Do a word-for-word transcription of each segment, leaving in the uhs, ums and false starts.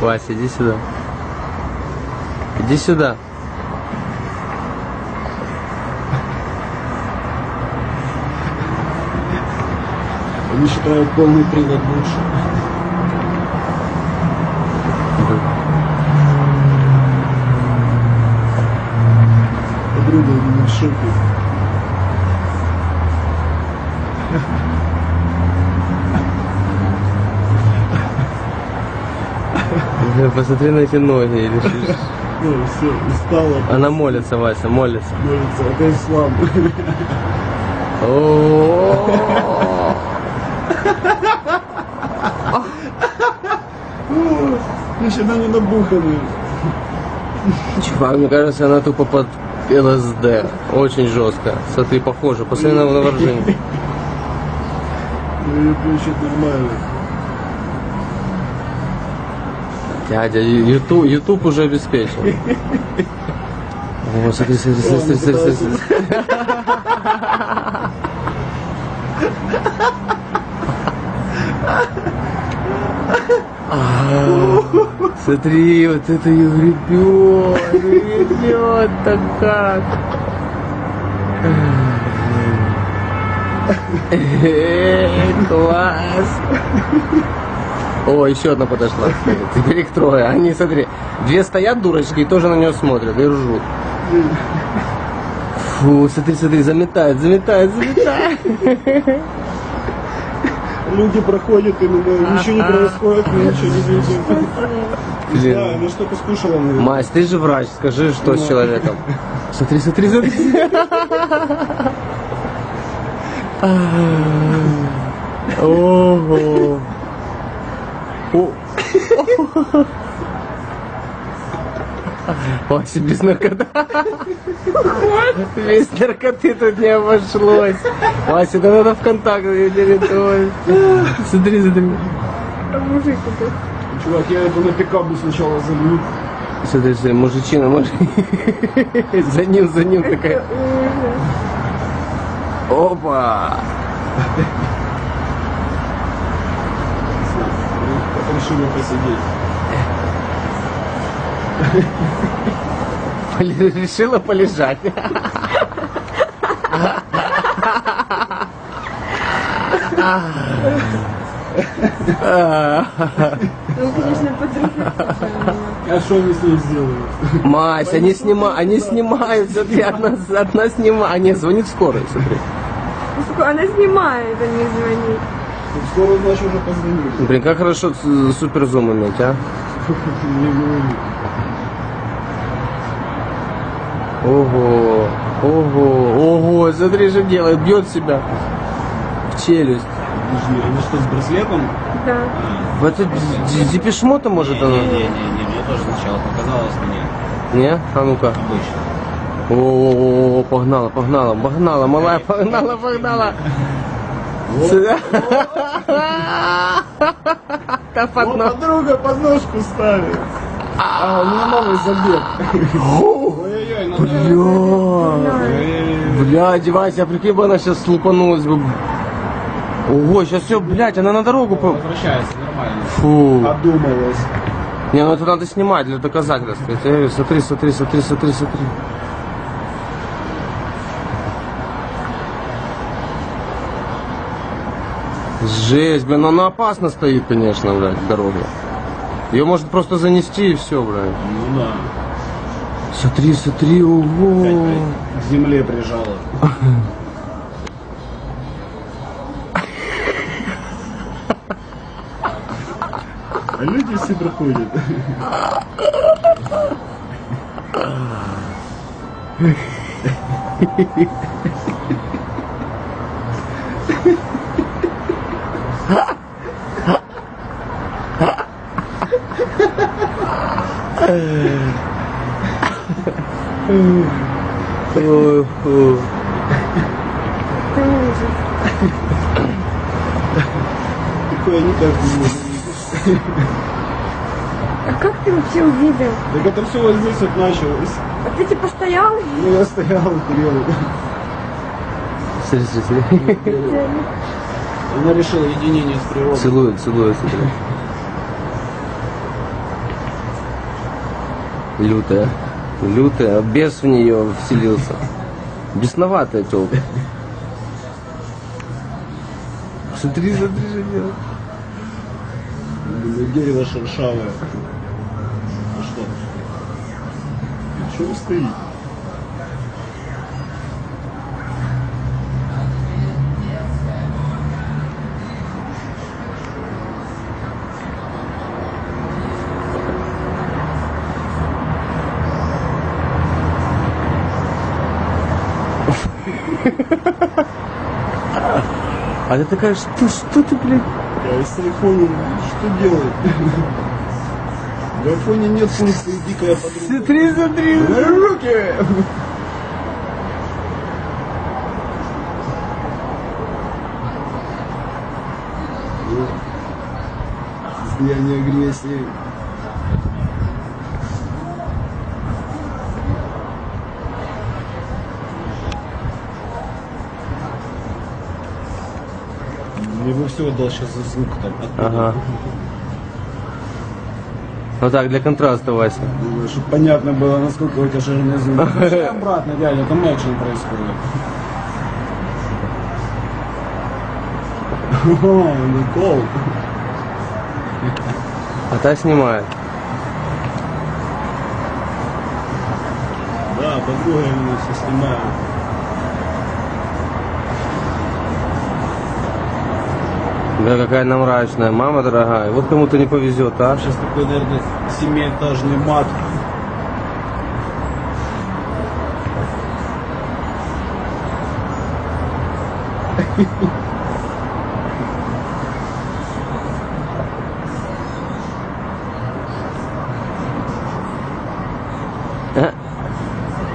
Вася, иди сюда. Иди сюда. Они считают полный привод лучше. Подруга не в шоке. Посмотри на эти ноги и решишь. Ну, все, устала. Она молится, Вася, молится. Молится, это ислам. Значит, они набуханы. Чувак, мне кажется, она тупо под ЛСД. Очень жестко. Смотри, похоже. Посмотри на новорождение. Ну, это очень нормально. Дядя, YouTube, YouTube уже обеспечен. О, смотри, смотри, смотри, смотри, смотри. Смотри, вот это ее гребет, гребет-то как. Класс. О, еще одна подошла. Теперь их трое. Они, смотри, две стоят дурочки и тоже на нее смотрят и ржут. Фу, смотри, смотри, заметает, заметает, заметает. Люди проходят, и ничего не происходит, мы ничего не видим. Не знаю, она что-то скушала. Мась, ты же врач, скажи, что с человеком. Смотри, смотри, смотри. Ого. Вася, без наркоты. Без наркоты тут не обошлось. Вася, да надо в контакт рекомендовать. Смотри, смотри. Чувак, я это на пикапу сначала залью. Смотри, смотри, мужичина, муж... За ним, за ним такая. Опа! Решили посидеть. Решила полежать. Ну, конечно, подруга. А что они с ней сделают? Мась, они, снима... они снимают, смотри, одна, одна снимает. А нет, звонит скорая, смотри. Она снимает, а не звонит. Скоро, значит, уже позвонили. Блин, как хорошо суперзум иметь, а? Не говори. Ого, ого, ого, смотри, что делает, бьет себя в челюсть. Подожди, она что, с браслетом? Да. В это депешмота может она? Не-не-не, мне тоже сначала показалось, но нет. Не? А ну-ка. Обычно. О, погнала, погнала, погнала, малая, погнала, погнала. Да под нож. Подруга подножку ставит. А, у меня новый забег. Ой-ой-ой, надо... Бля, бля, Вася, прикинь бы она сейчас слупанулась бы. Ого, сейчас все, блядь, она на дорогу по... Возвращается нормально. Фу. Одумалась. Не, ну это надо снимать для доказательства. Я говорю, смотри, смотри, смотри, смотри, смотри. Жесть, блин, но она опасно стоит, конечно, блядь, в дороге. Ее может просто занести и все, блядь. Ну да. Смотри, смотри, ого. Опять к земле прижала. А люди все проходят. Такое никак не можно видеть. А как ты вообще увидел? Так это все вот здесь вот началось. А ты типа стоял? Ну я стоял и курил. Смотри, смотри, смотри. Она решила единение с природой. Целует, целует, смотри. Лютая. Лютая. Бес в нее вселился. Бесноватая телка. Смотри, смотри, что делает. Дерево шершавое. А что? Чего стоит? А ты такая, что, что ты, блядь? Я с айфоном что делать? В айфоне нет функции дикая подруга. Смотри, смотри. На руки! Состояние агрессии. Я бы все отдал сейчас за звук там. Ага. Вот так, для контраста, Вася. Чтобы понятно было, насколько у тебя жирный звук. Вообще обратно, дядя, там экшен происходит. О, Никол. А та снимает. Да, подруга именно все снимает. Да какая она мрачная, мама дорогая. Вот кому-то не повезет, а? Сейчас такой, наверное, семиэтажный мат.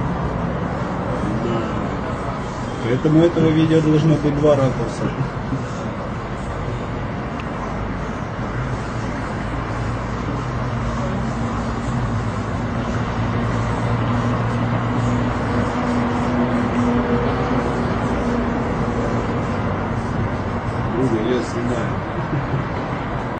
Поэтому этого видео должно быть два ракурса.